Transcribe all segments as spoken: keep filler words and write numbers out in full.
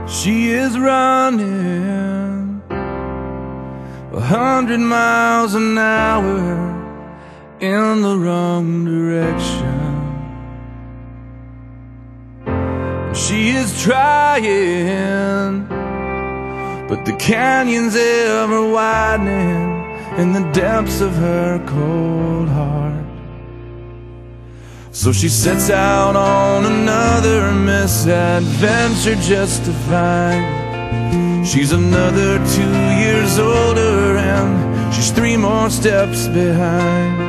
She is running a hundred miles an hour in the wrong direction. She is trying, but the canyon's ever widening in the depths of her cold heart. So she sets out on another misadventure just to find she's another two years older and she's three more steps behind.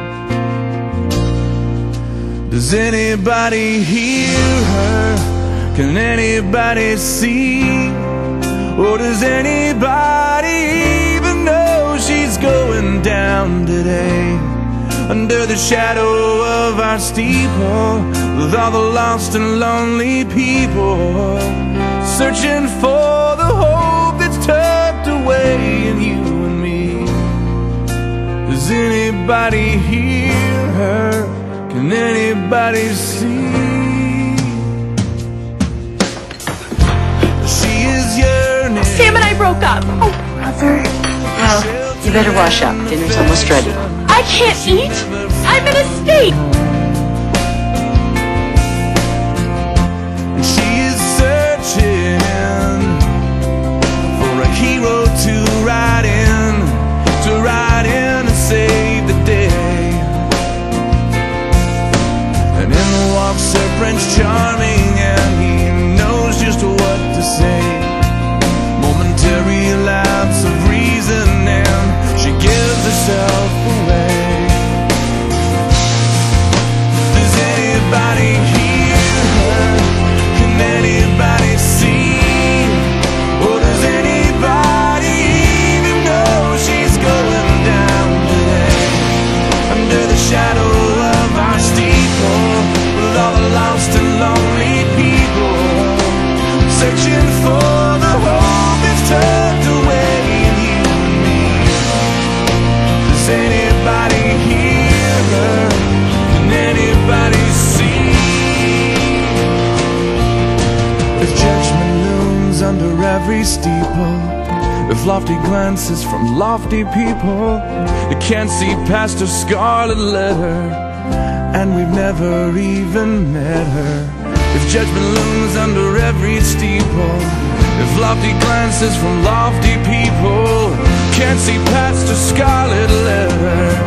Does anybody hear her? Can anybody see? Or does anybody even know she's going down today? Under the shadow of our steeple, with all the lost and lonely people, searching for the hope that's tucked away in you and me. Does anybody hear her? Can anybody see? She is yearning. Sam and I broke up. Oh, brother. Well, you better wash up. Dinner's almost ready. I can't eat. I'm in a state. And she is searching for a hero to ride in, to ride in and save the day. And in walks her Prince Charming, and he knows just what to say. Momentary lapse of reason, and she gives herself away. Does anybody hear her? Can anybody see? Or does anybody even know she's going down today? Under the shadow of our steeple, with all the lost and lonely people, searching for the hope that's tucked away in you and me. Does anybody hear her? Can anybody see? If judgment looms under every steeple, if lofty glances from lofty people, you can't see past her scarlet letter, and we've never even met her. If judgment looms under every steeple, if lofty glances from lofty people can't see past a scarlet letter,